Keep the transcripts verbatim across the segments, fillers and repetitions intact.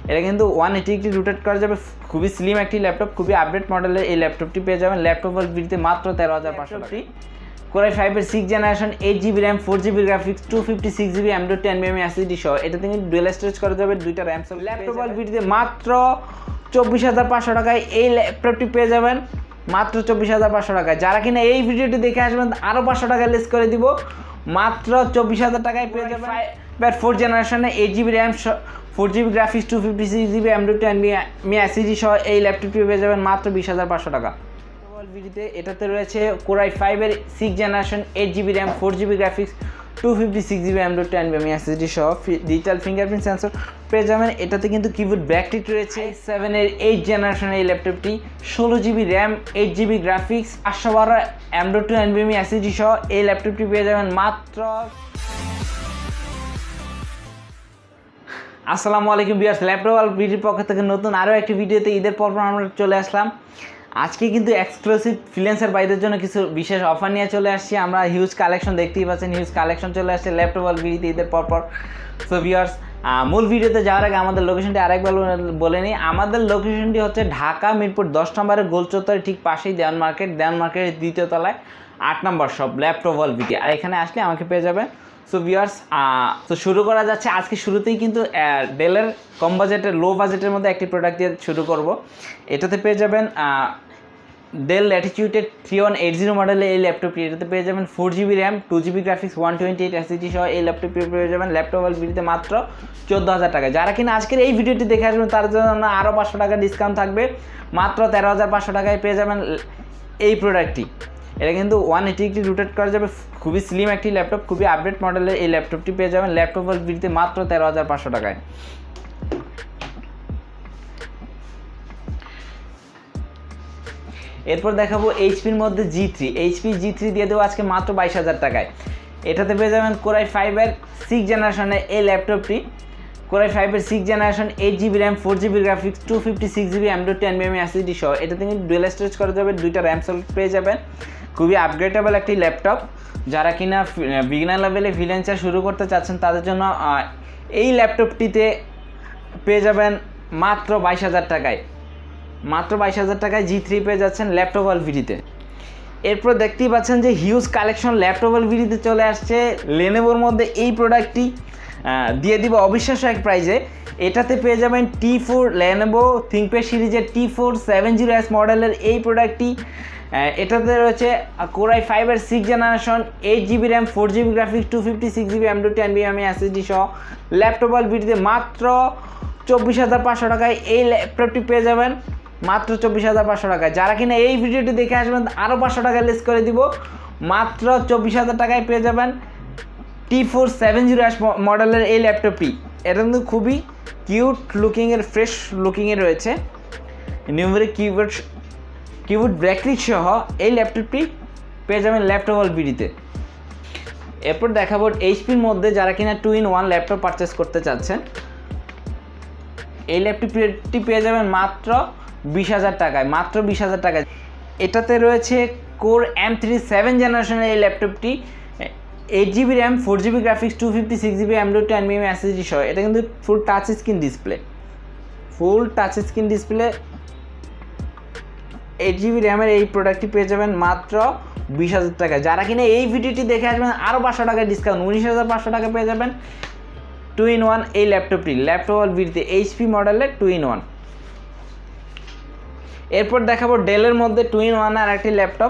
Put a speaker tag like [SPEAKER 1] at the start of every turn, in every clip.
[SPEAKER 1] এটা কিন্তু one eighty degree rotate করা যাবে, খুবই স্লিম একটি ল্যাপটপ, খুবই আপডেট মডেলের এই ল্যাপটপটি পেয়ে যাবেন ল্যাপটপ ওয়ার্ল্ড ভিডিওতে মাত্র তেরো হাজার পাঁচশো টাকা। কোরাই ফাইভের six generation eight GB RAM four GB graphics two fifty six GB M dot ten M SSD সহ এটা থেকে ডুয়েল স্টোরেজ করা যাবে, দুইটা র্যাম সহ ল্যাপটপ ওয়ার্ল্ড ভিডিওতে মাত্র চব্বিশ হাজার পাঁচশো টাকায় এই ল্যাপটপটি পেয়ে যাবেন মাত্র চব্বিশ হাজার পাঁচশো টাকায়। যারা কিনা এই ভিডিওটি দেখে আসবেন আরও পাঁচশো টাকা লেস করে দিব, মাত্র চব্বিশ হাজার টাকায় পেয়ে যাবেন ফোর জেনারেশনে eight GB RAM four GB graphics two fifty six GB M dot ten M SSD সহ এই ল্যাপটপটি পেয়ে যাবেন মাত্র বিশ হাজার পাঁচশো টাকা। ভিডিওতে এটাতে রয়েছে কোরাই ফাইভের six generation eight GB RAM four GB graphics two fifty six GB M dot ten M SSD সহ ডিজিটাল ফিঙ্গারপ্রিন্ট সেন্সর পেয়ে যাবেন। এটাতে কিন্তু কিবোর্ড ব্যাকটিট রয়েছে সেভেনের এইট জেনারেশনের এই ল্যাপটপটি ষোলো GB RAM eight GB graphics আটশো বারো M dot ten M SSD সহ এই ল্যাপটপটি পেয়ে যাবেন মাত্র। আসসালামু আলাইকুম ভিউয়ার্স, ল্যাপটপ ওয়ার্ল্ড ভিডিওর পক্ষ থেকে নতুন আরও একটি ভিডিওতে ঈদের পর আমরা চলে আসলাম। আজকে কিন্তু এক্সক্লুসিভ ফ্রিল্যান্সার ভাইদের জন্য কিছু বিশেষ অফার নিয়ে চলে আসছি আমরা। হিউজ কালেকশন দেখতেই পাচ্ছেন, হিউজ কালেকশন চলে আসছে ল্যাপটপ ওয়ার্ল্ড ভিডিওতে ঈদের পরপর। সো ভিউয়ার্স, মূল ভিডিওতে যাওয়ার আগে আমাদের লোকেশনটি আরেকবার বলে নিই। আমাদের লোকেশনটি হচ্ছে ঢাকা মিরপুর দশ নম্বরের গোল চত্বরের ঠিক পাশেই দেওয়ান মার্কেট, দেওয়ান মার্কেটের দ্বিতীয় তলায় আট নম্বর শপ ল্যাপটপ ওয়ার্ল্ড ভিডিও, আর এখানে আসলে আমাকে পেয়ে যাবেন। সো ভিউয়ার্স, তো শুরু করা যাচ্ছে। আজকে শুরুতেই কিন্তু ডেলের কম বাজেটের লো বাজেটের মধ্যে একটি প্রোডাক্ট দিয়ে শুরু করব। এটাতে পেয়ে যাবেন ডেল ল্যাটিটিউডের থ্রি ওয়ান এইট জিরো মডেলের এই ল্যাপটপটি। এটাতে পেয়ে যাবেন four GB RAM two GB graphics one twenty eight SSD সহ এই ল্যাপটপটি পেয়ে যাবেন ল্যাপটপ ওয়ার্ল্ড ভিডিওতে মাত্র চোদ্দো হাজার টাকা। যারা কিনা আজকের এই ভিডিওটি দেখে আসবেন তার জন্য আরও পাঁচশো টাকা ডিসকাউন্ট থাকবে, মাত্র তেরো হাজার পাঁচশো টাকায় পেয়ে যাবেন এই প্রোডাক্টটি। এটা কিন্তু ওয়ান এইটি ডিগ্রি রোটেট করা যাবে, খুবই স্লিম একটি ল্যাপটপ, খুবই আপডেট মডেলের এই ল্যাপটপটি পেয়ে যাবেন ল্যাপটপ ওয়ার্ল্ড ভিডিওতে মাত্র তেরো হাজার পাঁচশো টাকায়। এরপর দেখাবো এইচপির মধ্যে G three HP G three দিয়ে দেবো আজকে মাত্র বাইশ হাজার টাকায়। এটাতে পেয়ে যাবেন কোরাই ফাইভের সিক্স জেনারেশনের এই ল্যাপটপটি। কোরাই ফাইভের six generation eight GB RAM four GB graphics two fifty six GB M dot ten M SSD সহ এটা থেকে ডুয়েল স্টোরেজ করা যাবে, দুইটা র্যাম সকেট পেয়ে যাবেন। খুবই আপগ্রেডেবল একটি ল্যাপটপ। যারা কিনা বিগিনার লেভেলে ফ্রিল্যান্সার শুরু করতে চাচ্ছেন তাদের জন্য এই ল্যাপটপটিতে পেয়ে যাবেন মাত্র বাইশ হাজার টাকায়। মাত্র বাইশ হাজার টাকায় জি থ্রি পেয়ে যাচ্ছেন ল্যাপটপ ওয়ার্ল্ড ভিডিওতে। এরপর দেখতেই পাচ্ছেন যে হিউজ কালেকশন ল্যাপটপ ওয়ার্ল্ড ভিডিওতে চলে আসছে। লেনোভোর মধ্যে এই প্রোডাক্টটি দিয়ে দিব অবিশ্বাস্য এক প্রাইজে। এটাতে পেয়ে যাবেন টি ফোর লেনোভো থিঙ্কপ্যাড সিরিজের T four seven zero S মডেলের এই প্রোডাক্টটি। এটাতে রয়েছে কোরাই ফাইভের six generation eight GB RAM four GB graphics two fifty six GB M dot ten M SSD সহ ল্যাপটপ ওয়ার্ল্ড ভিডিওতে মাত্র চব্বিশ হাজার পাঁচশো টাকায় এই ল্যাপটপটি পেয়ে যাবেন মাত্র চব্বিশ হাজার পাঁচশো টাকায়। যারা কিনা এই ভিডিওটি দেখে আসবেন আরও পাঁচশো টাকা লেস করে দিব, মাত্র চব্বিশ হাজার টাকায় পেয়ে যাবেন T four seven zero S মডেলের এই ল্যাপটপটি। এটা কিন্তু খুবই কিউট লুকিংয়ের ফ্রেশ লুকিংয়ে রয়েছে, নিউমেরিক কিবোর্ড কিবোর্ড ব্যাকলিট সহ এই ল্যাপটপটি পেয়ে যাবেন ল্যাপটপ ওয়ার্ল্ড ভিডিওতে। এরপর দেখাবো এইচপির মধ্যে যারা কিনা two in one laptop purchase করতে চাচ্ছেন এই ল্যাপটপটি পেয়ে যাবেন মাত্র বিশ হাজার টাকায়, মাত্র বিশ হাজার টাকায়। এটাতে রয়েছে কোর এম থ্রি সেভেন জেনারেশনের এই ল্যাপটপটি eight GB RAM four GB graphics two fifty six GB M dot ten M SSD সহ এটা কিন্তু full touch screen display, full touch screen display eight GB র্যামের এই প্রোডাক্টটি পেয়ে যাবেন মাত্র বিশ হাজার টাকায়। যারা কিনা এই ভিডিওটি দেখে আসবেন আরও পাঁচশো টাকায় ডিসকাউন্ট, উনিশ হাজার পাঁচশো টাকা পেয়ে যাবেন টু ইন ওয়ান এই ল্যাপটপটি ল্যাপটপ ওয়ার্ল্ড ভিডিওতে এইচপি মডেলের টু ইন ওয়ান। এরপর দেখাবো ডেলের মধ্যে টু ইন ওয়ান আর একটি ল্যাপটপ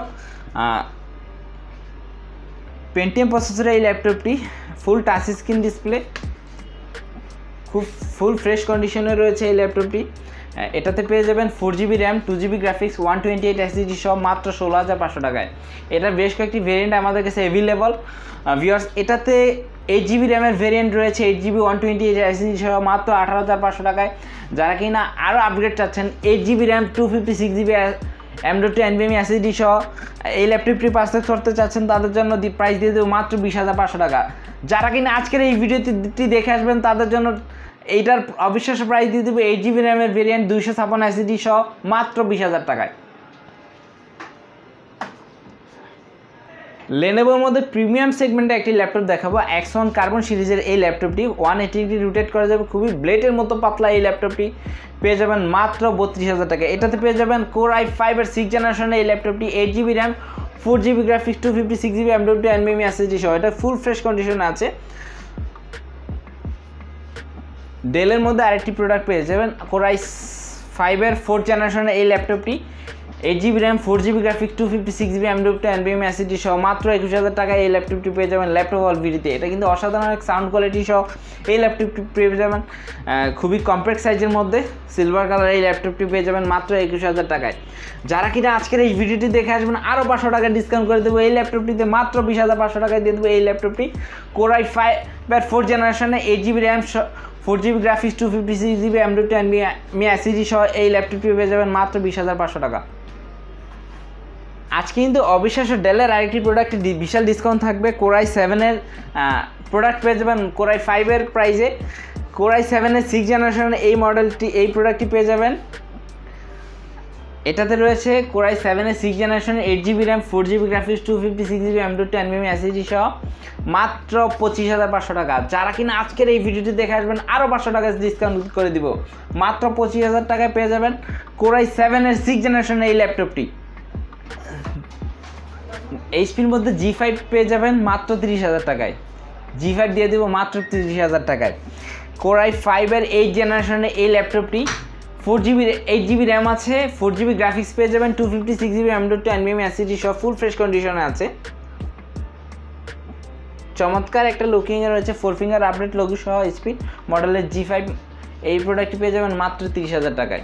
[SPEAKER 1] পেন্টিয়াম প্রসেসরের এই ল্যাপটপটি, ফুল টাচ স্ক্রিন ডিসপ্লে, খুব ফুল ফ্রেশ কন্ডিশনে রয়েছে এই ল্যাপটপটি। এটাতে পেয়ে যাবেন four GB RAM two GB graphics one twenty eight SSD সহ মাত্র ষোলো হাজার পাঁচশো টাকায়। এটার বেশ কয়েকটি ভেরিয়েন্ট আমাদের কাছে অ্যাভেলেবল ভিউয়ার্স। এটাতে এইট জিবি র্যামের ভেরিয়েন্ট রয়েছে eight GB one twenty eight SSD সহ মাত্র আঠারো হাজার পাঁচশো টাকায়। যারা কিনা আরও আপগ্রেড চাচ্ছেন eight GB RAM two fifty six GB M dot ten M SSD সহ এই ল্যাপটপটি পারচেস করতে চাচ্ছেন তাদের জন্য প্রাইস দিয়ে দেবো মাত্র বিশ হাজার পাঁচশো টাকা। যারা কিনা আজকের এই ভিডিওটি দেখে আসবেন তাদের জন্য এইটার অবিশ্বাস্য প্রাইস দিয়ে দেবো এইট জিবি র্যামের ভেরিয়েন্ট দুইশো ছাপ্পান্ন এসএসডি সহ মাত্র বিশ হাজার টাকায়। লেনোভোর মধ্যে প্রিমিয়াম সেগমেন্টে একটি ল্যাপটপ দেখাবো, এক্স ওয়ান কার্বন সিরিজের এই ল্যাপটপটি ওয়ান এইটি ডিগ্রি রোটেট করা যাবে, খুবই ব্লেডের মতো পাতলা। এই ল্যাপটপটি পেয়ে যাবেন মাত্র বত্রিশ হাজার টাকা। এটাতে পেয়ে যাবেন কোর আই ফাইভের সিক্স জেনারেশনের এই ল্যাপটপটি, eight GB RAM, four GB graphics, two fifty six GB M dot two NVMe SSD সহ। এটা ফুল ফ্রেশ কন্ডিশনে আছে। ডেলের মধ্যে আরেকটি প্রোডাক্ট পেয়ে যাবেন, কোর আই ফাইভের ফোর্থ জেনারেশনের এই ল্যাপটপটি, eight GB RAM, four GB graphics, two fifty six GB M dot two NVMe SSD সহ মাত্র একুশ হাজার টাকায় এই ল্যাপটপটি পেয়ে যাবেন ল্যাপটপ ওয়াল ভিডিতে। এটা কিন্তু অসাধারণ এক সাউন্ড কোয়ালিটি সহ এই ল্যাপটপটি পেয়ে যাবেন খুবই কম্প্যাক্ট সাইজের মধ্যে, সিলভার কালার। এই ল্যাপটপটি পেয়ে যাবেন মাত্র একুশ হাজার টাকায়। যারা কিনা আজকের এই ভিডিওটি দেখে আসবেন আরও পাঁচশো টাকা ডিসকাউন্ট করে দেবো এই ল্যাপটপটিতে, মাত্র বিশ হাজার পাঁচশো টাকায় দিয়ে দেবো এই ল্যাপটপটি। কোর আই ফাইভের ফোর্থ জেনারেশনে eight GB RAM, four GB graphics, two fifty six GB M dot two NVMe SSD সহ এই ল্যাপটপটি পেয়ে যাবেন মাত্র বিশ হাজার পাঁচশো টাকা। আজকে কিন্তু অবিশ্বাস্য ডেলের আরেকটি প্রোডাক্টে বিশাল ডিসকাউন্ট থাকবে। কোর আই সেভেনের প্রোডাক্ট পেয়ে যাবেন কোর আই ফাইভের প্রাইসে। কোর আই সেভেনের সিক্স জেনারেশনের এই মডেলটি, এই প্রোডাক্টটি পেয়ে যাবেন। এটাতে রয়েছে কোর আই সেভেনের সিক্স জেনারেশনের eight GB RAM, four GB graphics, two fifty six GB M dot two NVMe SSD সহ মাত্র পঁচিশ হাজার পাঁচশো টাকা। যারা কিনা আজকের এই ভিডিওটি দেখে আসবেন আরও পাঁচশো টাকা ডিসকাউন্ট করে দিব, মাত্র পঁচিশ হাজার টাকায় পেয়ে যাবেন কোর আই সেভেনের সিক্স জেনারেশনের এই ল্যাপটপটি। এইচপির মধ্যে জি ফাইভ পেয়ে যাবেন মাত্র তিরিশ হাজার টাকায়, জি ফাইভ দিয়ে দেবো মাত্র তিরিশ হাজার টাকায়। কোর আই ফাইভের এইট জেনারেশনের এই ল্যাপটপটি, four GB eight GB RAM আছে, ফোর জিবি গ্রাফিক্স পেয়ে যাবেন, two fifty six GB M dot two NVMe SSD সহ ফুল ফ্রেশ কন্ডিশনে আছে। চমৎকার একটা লুকিংয়ে রয়েছে, ফোর ফিঙ্গার আপডেট লোগো সহ এইচপি মডেলের জি ফাইভ এই প্রোডাক্টটি পেয়ে যাবেন মাত্র তিরিশ হাজার টাকায়।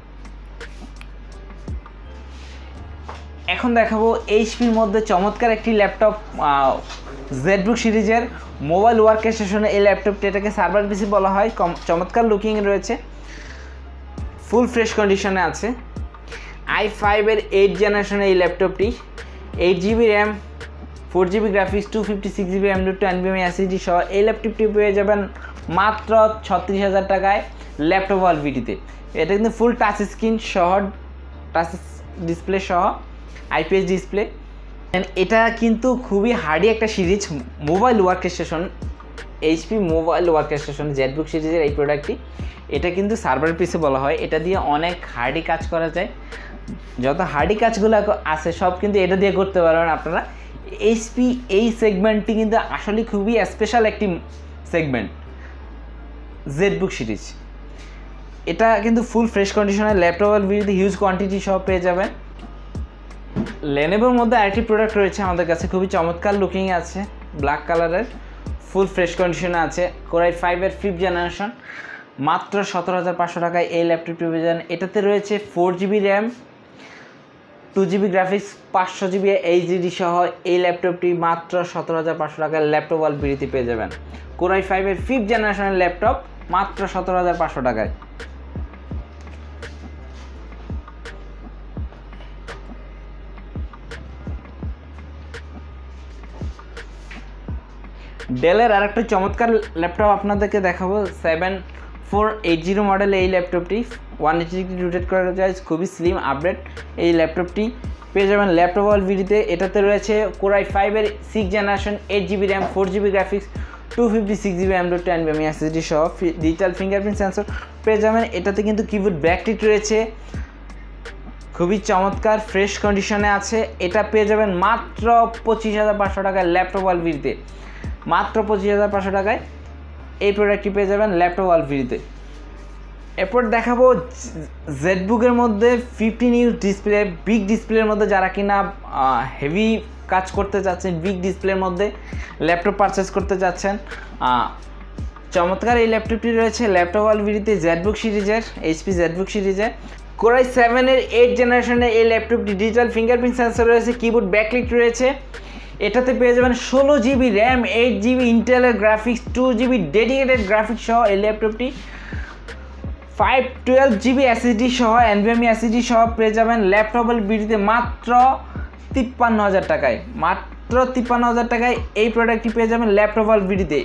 [SPEAKER 1] এখন দেখাবো এইচপির মধ্যে চমৎকার একটি ল্যাপটপ, জেডবুক সিরিজের মোবাইল ওয়ার্ক স্টেশনে এই ল্যাপটপটি, এটাকে সার্ভার পিসি বলা হয়। চমৎকার লুকিং রয়েছে, ফুল ফ্রেশ কন্ডিশনে আছে। আই ফাইভের এইট জেনারেশনের এই ল্যাপটপটি, eight GB RAM, four GB graphics, two fifty six GB M dot two NVMe SSD সহ এই ল্যাপটপটি পেয়ে যাবেন মাত্র ছত্রিশ হাজার টাকায় ল্যাপটপ ওয়াল ভিডিতে। এটা কিন্তু ফুল টাচ স্ক্রিন সহ, টাচ ডিসপ্লে সহ আইপিএস ডিসপ্লে। এটা কিন্তু খুবই হার্ডি একটা series, mobile work station, HP mobile work station ZBook সিরিজের এই প্রোডাক্টটি। এটা কিন্তু সার্ভার পিসে বলা হয়, এটা দিয়ে অনেক হার্ডি কাজ করা যায়। যত হার্ডি কাজগুলো আছে সব কিন্তু এটা দিয়ে করতে পারবেন আপনারা। এইচপি এই সেগমেন্টটি কিন্তু আসলে খুবই স্পেশাল একটি সেগমেন্ট, জেডবুক সিরিজ। এটা কিন্তু ফুল ফ্রেশ কন্ডিশনের ল্যাপটপ ভিডিওতে হিউজ কোয়ান্টিটি সহ পেয়ে যাবেন। লেনোভোর মধ্যে আরেকটি প্রোডাক্ট রয়েছে আমাদের কাছে, খুবই চমৎকার লুকিং আছে, ব্ল্যাক কালারের, ফুল ফ্রেশ কন্ডিশনে আছে। কোর আই ফাইভের ফিফথ জেনারেশন, মাত্র সতেরো হাজার পাঁচশো টাকায় এই ল্যাপটপটি পেয়ে যাবেন। এটাতে রয়েছে four GB RAM, two GB graphics, পাঁচশো জিবি এইচডিডি সহ এই ল্যাপটপটি মাত্র সতেরো হাজার পাঁচশো টাকায় ল্যাপটপ ওয়াল বিড়িতে পেয়ে যাবেন। কোর আই ফাইভের ফিফথ জেনারেশনের ল্যাপটপ মাত্র সতেরো হাজার পাঁচশো টাকায়। ডেলের আর একটা চমৎকার ল্যাপটপ আপনাদেরকে দেখাবো, seven four eight zero model এই ল্যাপটপটি, ওয়ান এইটি ডিগ্রি রোটেট করা যায়, খুবই স্লিম আপডেট এই ল্যাপটপটি পেয়ে যাবেন ল্যাপটপ ওয়াল ভিডিওতে। এটাতে রয়েছে কোর আই ফাইভের six generation, eight GB RAM, four GB graphics, two fifty six GB M dot two NVMe SSD সহ ডিজিটাল ফিঙ্গারপ্রিন্ট সেন্সর পেয়ে যাবেন। এটাতে কিন্তু কিবোর্ড ব্যাকটিট রয়েছে, খুবই চমৎকার ফ্রেশ কন্ডিশনে আছে। এটা পেয়ে যাবেন মাত্র পঁচিশ হাজার পাঁচশো টাকায় ল্যাপটপ ওয়াল ভিডিওতে, মাত্র পঁচিশ হাজার পাঁচশো টাকায় এই প্রোডাক্টটি পেয়ে যাবেন ল্যাপটপ ওয়াল ভিডিওতে। এরপর দেখাবো জেডবুকের মধ্যে ফিফটিন ইঞ্চ ডিসপ্লে, বিগ ডিসপ্লের মধ্যে যারা কিনা হেভি কাজ করতে চাচ্ছেন, বিগ ডিসপ্লের মধ্যে ল্যাপটপ পারচেস করতে চাচ্ছেন, চমৎকার এই ল্যাপটপটি রয়েছে ল্যাপটপ ওয়াল ভিডিওতে জেডবুক সিরিজের, এইচপি জেডবুক সিরিজের। কোর আই সেভেনের এইট জেনারেশনের এই ল্যাপটপটি, ডিজিটাল ফিঙ্গারপ্রিন্ট সেন্সর রয়েছে, কিবোর্ড ব্যাকলিট রয়েছে। এটাতে পেয়ে যাবেন ষোলো জিবি র্যাম, এইট জিবি ইন্টেলের graphics, two GB dedicated graphics সহ এই ল্যাপটপটি, ফাইভ টুয়েলভ জিবি এসএসডি সহ এনভিএমই এসএসডি সহ পেয়ে যাবেন ল্যাপটপের বিডিতে মাত্র তিপ্পান্ন হাজার টাকায়, মাত্র তিপ্পান্ন হাজার টাকায় এই প্রোডাক্টটি পেয়ে যাবেন ল্যাপটপের বিডিতে।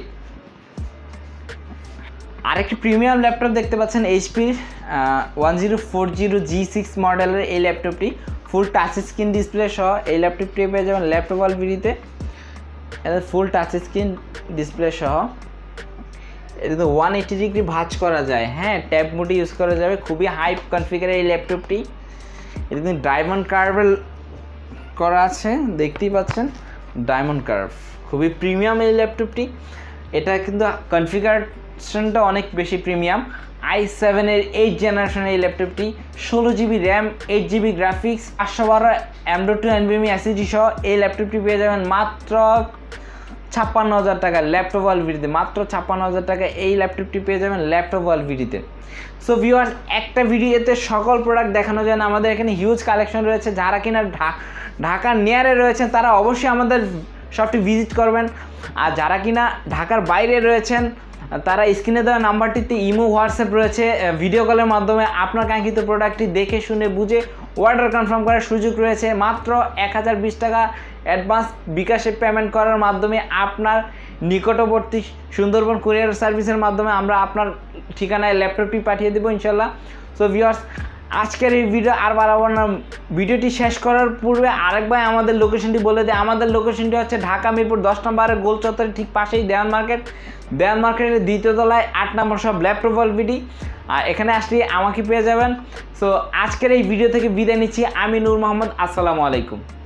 [SPEAKER 1] আরেকটি প্রিমিয়াম ল্যাপটপ দেখতে পাচ্ছেন এইচপির one zero four zero G six মডেলের এই ল্যাপটপটি, ফুল টাচ স্ক্রিন ডিসপ্লে সহ এই ল্যাপটপটি পেয়ে যাবেন ল্যাপটপ অলভিডিতে। এটা ফুল টাচ স্ক্রিন ডিসপ্লে সহ, এটা তো ওয়ান এইটি ডিগ্রি ভাঁজ করা যায়, হ্যাঁ ট্যাব মোডে ইউজ করা যাবে। খুবই হাই কনফিগার এই ল্যাপটপটি। এটা কিন্তু ডায়মন্ড কার্ভেল করা আছে, দেখতেই পাচ্ছেন ডায়মন্ড কার্ভ, খুবই প্রিমিয়াম এই ল্যাপটপটি। এটা কিন্তু কনফিগারেশনটা অনেক বেশি প্রিমিয়াম। আই সেভেনের এইট জেনারেশনের এই ল্যাপটপটি, ষোলো GB RAM, eight GB graphics, পাঁচশো বারো M dot two NVMe SSD সহ এই ল্যাপটপটি পেয়ে যাবেন মাত্র ছাপ্পান্ন হাজার টাকা ল্যাপটপ অলভিডিতে। মাত্র ছাপ্পান্ন হাজার টাকা এই ল্যাপটপটি পেয়ে যাবেন ল্যাপটপ অলভিডিতে। সো ভিউয়ার্স, একটা ভিডিওতে সকল প্রোডাক্ট দেখানো যায় না, আমাদের এখানে হিউজ কালেকশন রয়েছে। যারা কিনা ঢাকার নিয়ারে রয়েছেন তারা অবশ্যই আমাদের শপটি ভিজিট করবেন, আর যারা কিনা ঢাকার বাইরে রয়েছেন তারা স্ক্রিনে দেওয়া নাম্বারটিতে ইমো, হোয়াটসঅ্যাপ রয়েছে, ভিডিও কলের মাধ্যমে আপনার কাঙ্ক্ষিত প্রোডাক্টটি দেখে শুনে বুঝে অর্ডার কনফার্ম করার সুযোগ রয়েছে। মাত্র এক হাজার বিশ টাকা অ্যাডভান্স বিকাশে পেমেন্ট করার মাধ্যমে আপনার নিকটবর্তী সুন্দরবন কুরিয়ার সার্ভিসের মাধ্যমে আমরা আপনার ঠিকানায় ল্যাপটপটি পাঠিয়ে দেবো ইনশাল্লাহ। সো ভিউয়ার্স, আজকের এই ভিডিও আর বাড়াবো না, ভিডিওটি শেষ করার পূর্বে আরেকবার আমাদের লোকেশনটি বলে দেয়। আমাদের লোকেশনটি হচ্ছে ঢাকা মিরপুর দশ নম্বরের গোল চত্বরের ঠিক পাশেই দেওয়ান মার্কেট। দেওয়ান মার্কেটের দ্বিতীয় তলায় আট নম্বর সব ল্যাপটপ অলভিডি, আর এখানে আসলে আমাকে পেয়ে যাবেন। সো আজকের এই ভিডিও থেকে বিদায় নিচ্ছি, আমি নূর মোহাম্মদ। আসসালামু আলাইকুম।